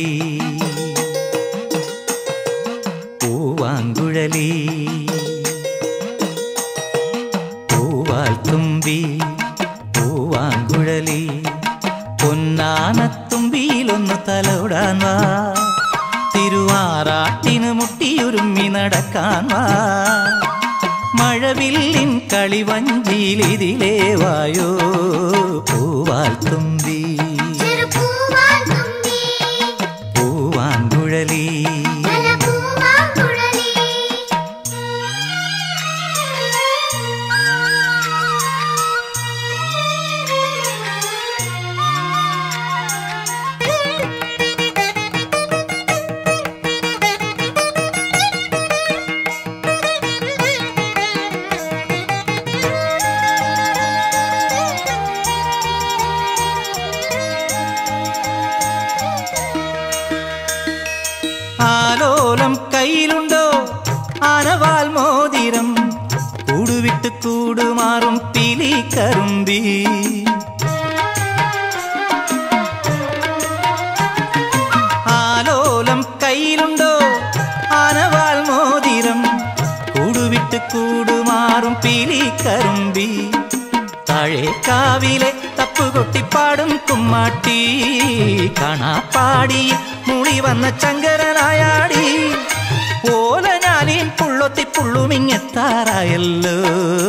പൂവാങ്കുഴലി പൂവാൽ തുമ്പി പൂവാങ്കുഴലി പൊന്നാനത്തുമ്പിയിലൊന്നു തലോടാൻ വാ തിരുവാറാട്ടിന് മുട്ടിയുരുമ്മി നടക്കാൻ വാ മഴവില്ലിൻ കളിവഞ്ചിയിലിതിലേ വായോ പൂവാൽ തുമ്പി പൂവാങ്കുഴലി ആലോലം കയ്യിലുണ്ടോ ആനവാൽ മോതിരം കൂടുവിട്ട് കൂടുമാറും പിലി കറുമ്പി ആലോലം കയ്യിലുണ്ടോ ആനവാൽ മോതിരം കൂടുവിട്ട് കൂടുമാറും പിലി കറുമ്പി താഴേക്കാവിലെ തപ്പുകൊട്ടിപ്പാടും കുമ്മാട്ടി കാണാപ്പാടിയിൽ മുളി വന്ന ചങ്കരനായാടി ഓലഞ്ഞാലിൻ പുള്ളൊത്തി പുള്ളുമിങ്ങെത്താറായല്ലോ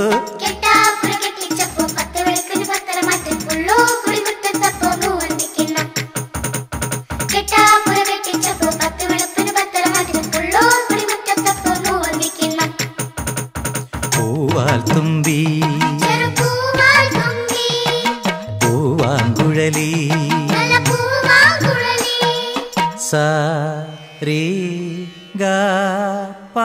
പൂവാൽ തുമ്പി പൂവാങ്കുഴലി സ രി ഗ പ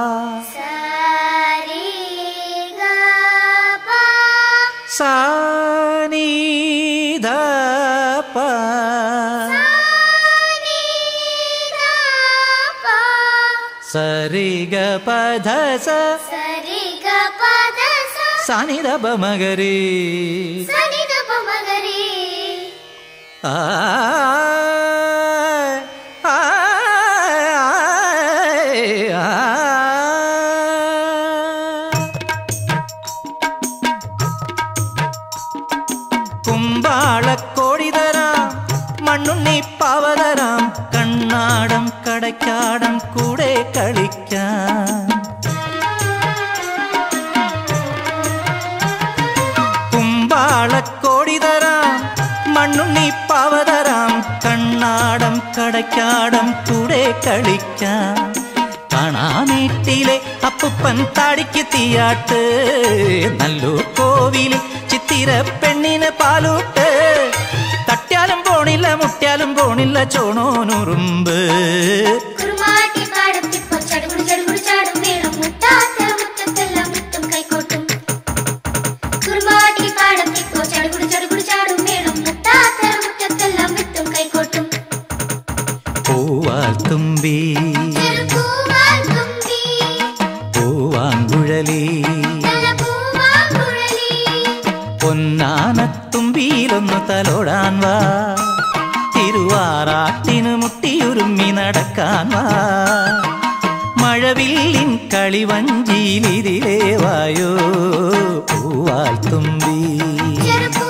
സ നി ധ പ സ രി ഗ പ ധ സ സ നി ധ പ മ ഗ രി ആ കുമ്പാളക്കോടി തരാം മണ്ണുണ്ണി പാവതരാം കണ്ണാടം കടക്കാടം കൂടെ കളിക്കാം കുമ്പാളക്കോടി തരാം മണ്ണുണ്ണി പാവതരാം കണ്ണാടം കടക്കാടം കൂടെ കളിക്കാം കാണാമേട്ടിലെ അപ്പുപ്പൻ താടിക്ക് തീയാട്ട് നല്ലൂർ കോവിലിൽ ചിത്തിര പെണ്ണിന് പാലൂട്ട് തട്ടിയാലും പോണില്ല മുട്ടിയാലും പോണില്ല ചോണോനുറുമ്പ് പൂവാൽ തുമ്പി പൂവാങ്കുഴലി പൊന്നാനത്തുമ്പിയിലൊന്നു തലോടാൻ വാ തിരുവാറാട്ടിന് മുട്ടിയുരുമ്മി നടക്കാൻ വാ മഴവില്ലിൻ കളിവഞ്ചിയിലിതിലേ വായോ പൂവാൽ തുമ്പി